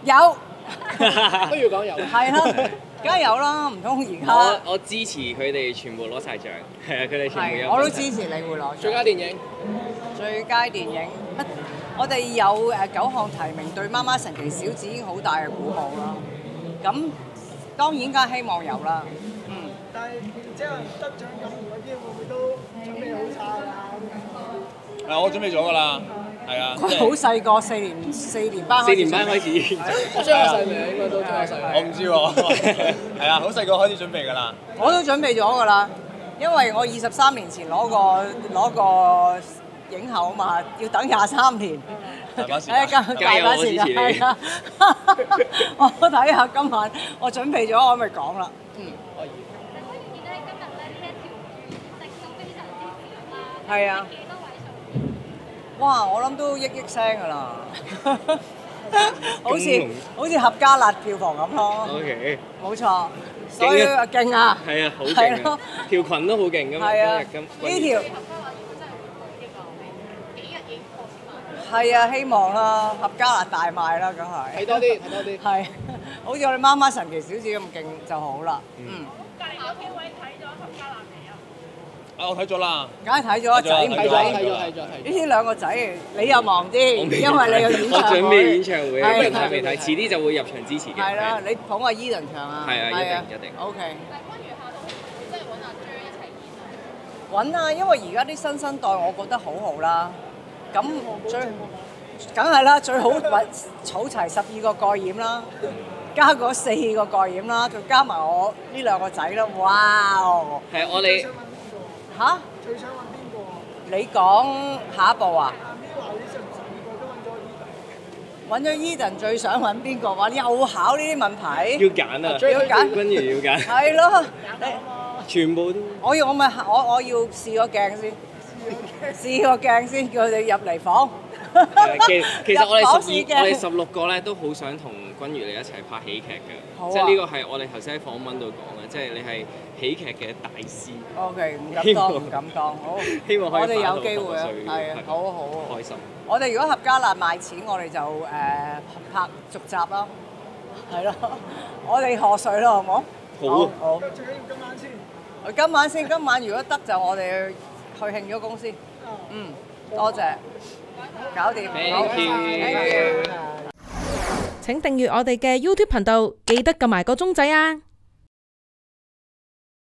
有都要講有。 係啦，梗係有啦，唔通而家我支持佢哋全部攞晒獎，係啊，佢哋全部有。 係我都支持你會攞最佳電影， 最佳電影。我哋有9項提名，對媽媽神奇小子已經好大嘅鼓舞啦。咁當然梗係希望有啦。 但係即係得獎感言嗰啲會唔會都準備好晒啊？ 我準備咗㗎啦，係啊。 佢好細個，4年班 4年班開始。 我將我細名應該都將我細名。 我唔知喎，係啊，好細個開始準備㗎啦。 我都準備咗㗎啦，因為我23年前攞個影后啊嘛，要等23年。 大把時間。 加油！我支持你。 我睇下今晚我準備咗，我咪講啦。 可以。 係啊。哇！我諗都億聲㗎啦，好似合家辣票房咁咯。 OK。 冇錯，所以勁啊！ 係啊，好勁啊！條裙都好勁㗎嘛，今日呢條係啊，希望啦，合家辣大賣啦，梗係。 睇多啲，睇多啲。 係，好似我哋媽媽神奇小子咁勁就好啦。 隔離有幾位睇咗合家辣未啊？ 我睇咗啦。 梗係睇咗，仔唔睇咗， 睇？ 睇咗。 呢兩個仔，你又忙啲，因為你有演唱會。 我準備演唱會，未睇，遲啲就會入場支持嘅。 係啦，你捧阿 Eden 場啊？ 係啊，一定。 OK。 但係君如下度即係揾阿 J 一齊演啊！ 揾啊，因為而家啲新生代我覺得好好啦。咁梗係啦，最好揾儲齊12個蓋染啦，加嗰4個蓋染啦，再加埋我呢兩個仔啦，哇！ 係我哋嚇？ 最想揾邊個啊？ 你講下一步啊？ 呢話你12個都揾咗 Eden。 揾咗 Eden 最想揾邊個？話又考呢啲問題？ 要揀啊！ 要揀， 君如要揀。 係咯， 全部都。 我要試個鏡先，試個鏡先，叫佢哋入嚟房。 其實我哋16個咧都好想同君如你一齊拍喜劇嘅，即係呢個係我哋頭先喺訪問度講嘅，即係你係喜劇嘅大師。 OK，唔敢當，好。 希望可以我哋有機會啊，係啊，好開心。 我哋如果合家辣賣錢，我哋就拍續集啦，係咯。我哋賀歲咯，好冇？ 好。 好。 最緊要今晚先。 今晚如果得就我哋去慶咗公司。多謝。搞掂。 Thank you。 請訂閱我哋嘅 YouTube 頻道，記得撳埋個鐘仔啊！